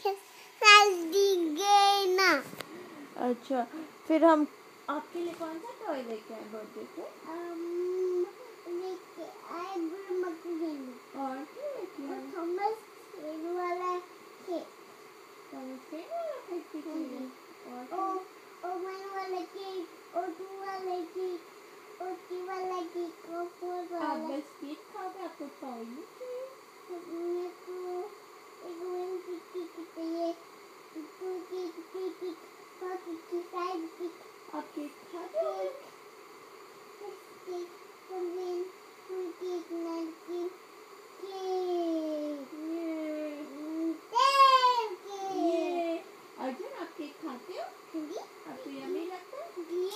ना। अच्छा, फिर हम आपके लिए कौन सा टॉय लेके आए बर्थडे पे? लेके आए ब्रह्मा की गेंद और क्या लेके आए? थॉमस वाला केक। थॉमस वाला केक चाहिए। और ओवन वाला केक और टू वाला केक और थ्री वाला केक और फोर वाला। आप बस केक खाओगे, आपको टॉय नहीं चाहिए? मेरे को एक वन केक चाहिए, two cake, three cake, four cake, five cake. आप केक खाते हो? Cake, one, two cake, nine cake, Arjun, आप केक खाते हो? आपको यम्मी लगता है?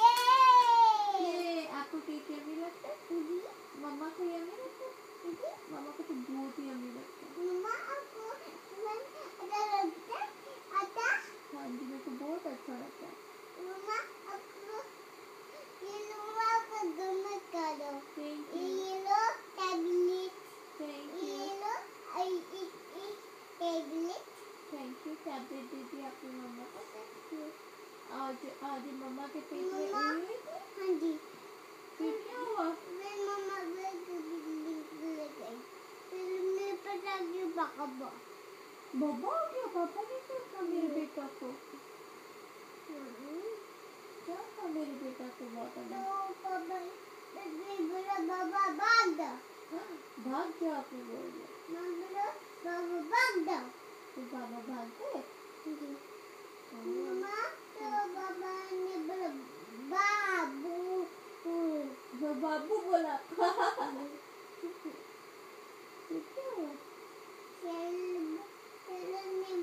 आपको केक यम्मी लगता है? मम्मा को यम्मी लगता है? मम्मा को तो बहुत ही यम्मी लगता है। मम्मा आपको अच्छा लगता है? आता? हाँ जी, मेरे को बहुत अच्छा लगता है। मम्मा आपको ये लो, आपका दोनों करो। ये लो टैबलेट। Thank you. ये लो एक टैबलेट। Thank you. टैबलेट दे दी आपने मम्मा को। Thank you. आज मम्मा के पेट में हुई थी? हाँ जी। फिर क्या हुआ? फिर मम्मा बिल्डिंग ले गई। फिर मेरे पास आ गया पापा। बाबा हो गया? पापा ने क्या कहा मेरे बेटा को? क्या कहा मेरे बेटा को पापा ने? तो पापा बोला बाबा भाग जाओ। भाग जाओ आपने बोल दिया। मैं बोला बाबा भाग जाओ। तो बाबा भाग गए? मम्मा तो बाबा ने बोला बाबू। बाबू बोला। फिर क्या हुआ? ने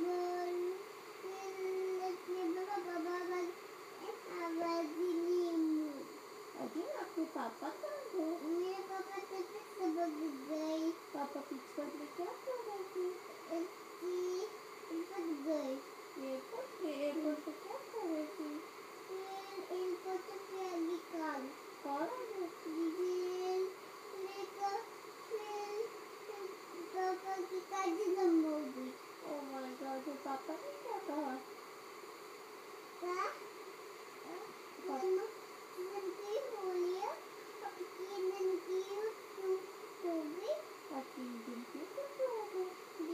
बोला बाबा आवाज नहीं। अजय, आपके पापा कहाँ गए? मेरे पापा तो सबक गए। पापा पिछड़ में क्या कर रहे थे? एयरपोर्ट गए। एयरपोर्ट पे? एयरपोर्ट पे क्या कर रहे थे? एयरपोर्ट पे आगे कार डीजल लेकर फिर पापा की कार जम हो गई। ओह माय गॉड, तो पापा ने क्या कहा? बोलिए आपकी ननकी हो गई। आपकी इंजन क्यों कैसे हो गए?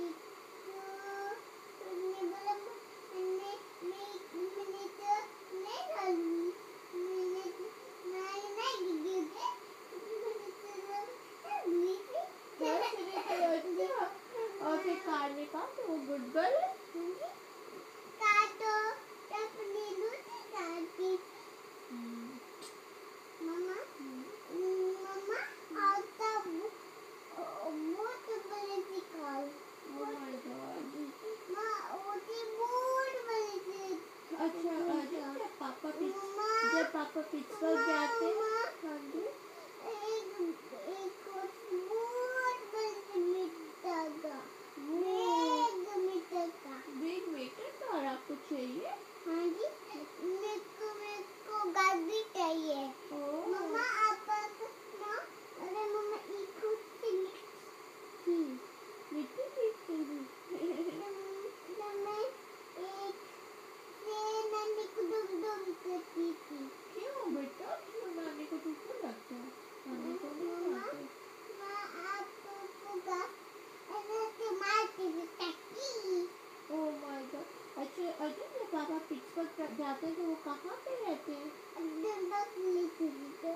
और फिर कार ने कहा कि वो गुड गर्ल है? मम्मा मम्मा आता बहुत बड़ी सी कार। Oh my god. माँ ओटी बहुत बड़ी सी। अच्छा, जब पापा पिट्सबर्ग जाते हैं, हाँ जी, एक बहुत बड़ी सी मीटर का बिग मीटर कार आपको चाहिए? हाँ जी, मेरे को गाड़ी चाहिए। मम्मा आपका माँ, अरे मम्मा एक मिट्टी की चाहिए? मैं एक से नानी को दुम करती थी। क्यों बेटा, क्यों नानी को दुख लगता है? नानी को नहीं मारते? माँ आपको मारती थी। Oh my god. अच्छा अजय, जब पापा पिट्सबर्ग जाते हैं तो वो कहाँ पे रहते हैं?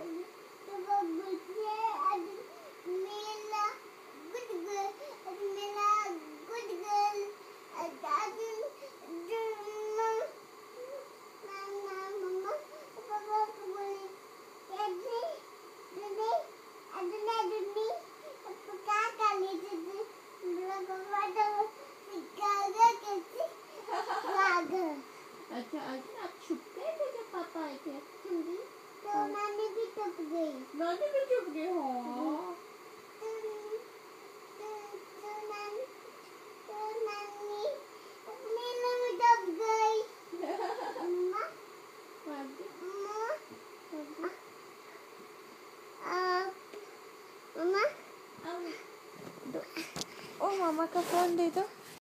मेला